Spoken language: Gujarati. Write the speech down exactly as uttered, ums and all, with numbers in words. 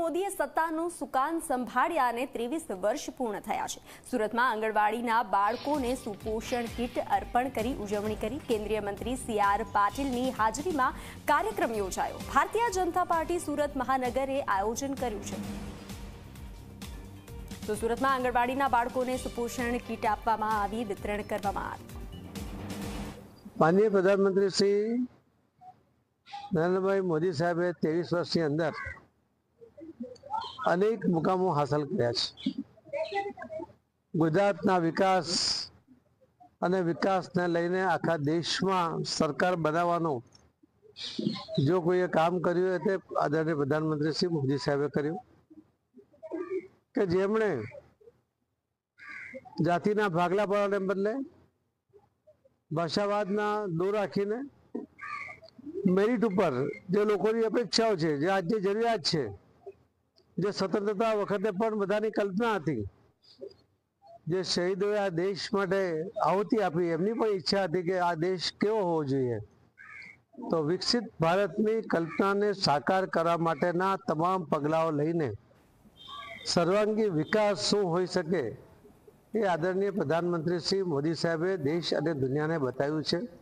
મોદીએ સત્તાનું સુકાન સંભાળ્યાને ત્રેવીસ વર્ષ પૂર્ણ થયા છે। સુરતમાં આંગણવાડીના બાળકોને સુપોષણ કીટ અર્પણ કરી ઉજવણી કરી। કેન્દ્રીય મંત્રી સી આર પાટીલની હાજરીમાં કાર્યક્રમ યોજાયો। ભારતીય જનતા પાર્ટી સુરત મહાનગરે આયોજન કર્યું છે। તો સુરતમાં આંગણવાડીના બાળકોને સુપોષણ કીટ આપવામાં આવી, વિતરણ કરવામાં આવ્યું। માનનીય પ્રધાનમંત્રી શ્રી નરેન્દ્રભાઈ મોદી સાહેબે ત્રેવીસ વર્ષની અંદર અનેક મુકામો હાંસલ કર્યા છે। ગુજરાતના વિકાસ અને વિકાસને લઈને આખા દેશમાં સરકાર બનાવવાનું જો કોઈએ કામ કર્યું હોય તે આદરણીય પ્રધાનમંત્રી શ્રી મોદી સાહેબે કર્યું કે જેમણે જાતિના ભાગલા પાડવાને બદલે ભાષાવાદના દૂર રાખીને મેરિટ ઉપર જે લોકોની અપેક્ષાઓ છે, જે આજની જરૂરિયાત છે, જે સ્વતંત્રતા વખતે પણ બધાની કલ્પના હતી, જે શહીદોએ આ દેશ માટે આહુતિ આપી, એમની પણ ઈચ્છા હતી કે આ દેશ કેવો હોવો જોઈએ, તો વિકસિત ભારતની કલ્પનાને સાકાર કરવા માટેના તમામ પગલાઓ લઈને સર્વાંગી વિકાસ શું હોઈ શકે એ આદરણીય પ્રધાનમંત્રી શ્રી મોદી સાહેબે દેશ અને દુનિયાને બતાવ્યું છે।